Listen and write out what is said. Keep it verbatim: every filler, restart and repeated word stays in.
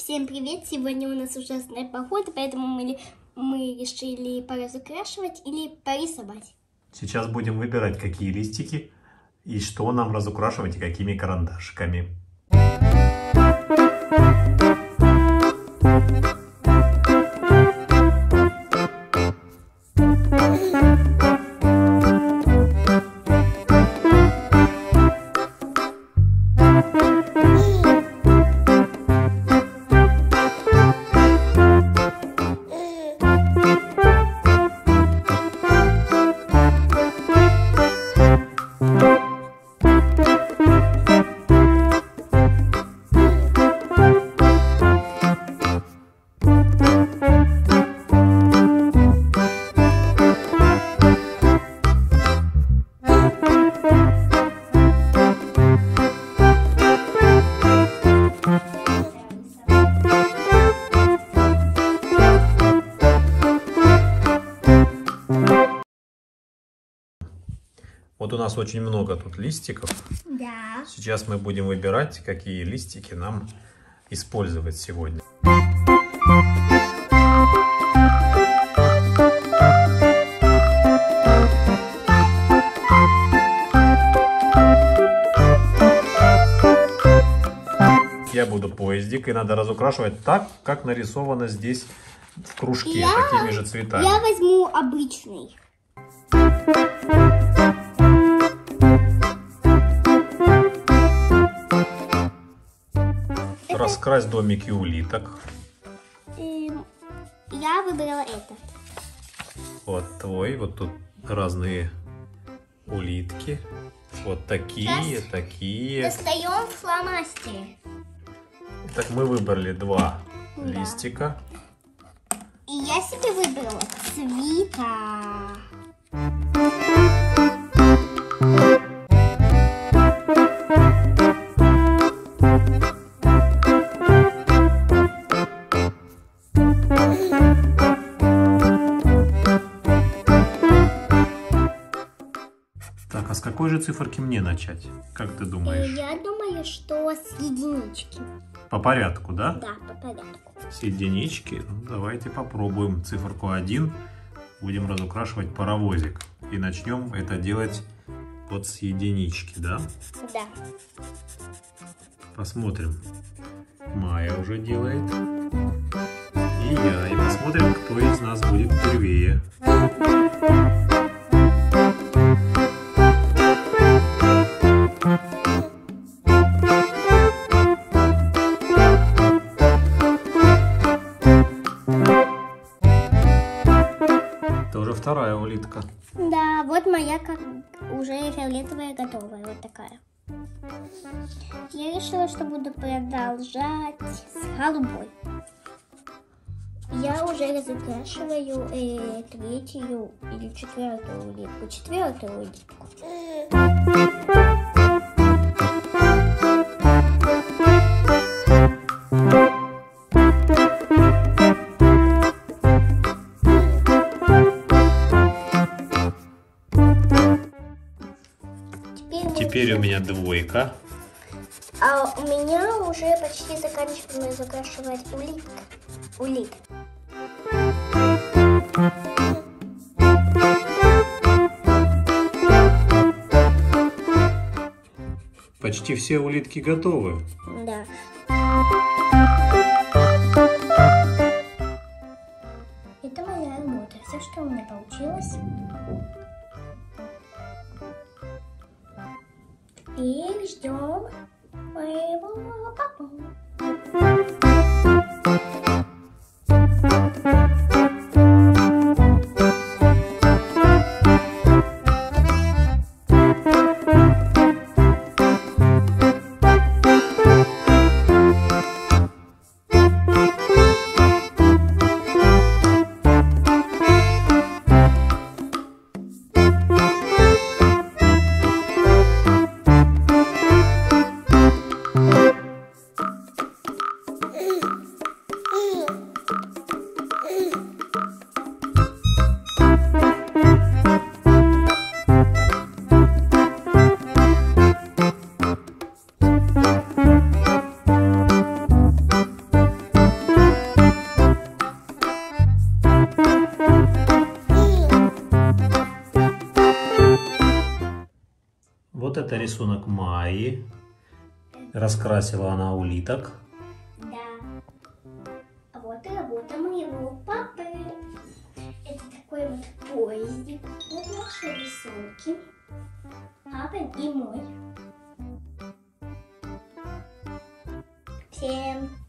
Всем привет! Сегодня у нас ужасная погода, поэтому мы, мы решили поразукрашивать или порисовать. Сейчас будем выбирать, какие листики и что нам разукрашивать и какими карандашиками. Вот у нас очень много тут листиков. Да. Сейчас мы будем выбирать, какие листики нам использовать сегодня. Я буду поездик, и надо разукрашивать так, как нарисовано здесь в кружке, я, такими же цветами. Я возьму обычный. Раскрась домики улиток. Я выбрала этот. Вот твой, вот тут разные улитки. Вот такие, сейчас такие. Достаем фломастеры. Так, мы выбрали два да. листика. И я себе выбрала цвета. Так, а с какой же циферки мне начать? Как ты думаешь? Я думаю, что с единички. По порядку, да? Да, по порядку. С единички. Ну, давайте попробуем циферку один. Будем разукрашивать паровозик. И начнем это делать вот с единички, да? Да. Посмотрим. Майя уже делает. И я. И посмотрим, кто из нас будет первее. Вторая улитка. Да, вот моя как уже фиолетовая готовая, вот такая. Я решила, что буду продолжать с голубой. Я уже разукрашиваю э, третью или четвертую улитку. Четвертую улитку. Теперь у меня двойка. А у меня уже почти заканчиваем закрашивать улитка. Улит. Почти все улитки готовы. Да. Это моя работа. Все, что у меня получилось. И ждем моего папу. это рисунок Майи. Раскрасила она улиток. Да. А вот и работа моего папы. Это такой вот поездик. Вот наши рисунки. Папин и мой. Всем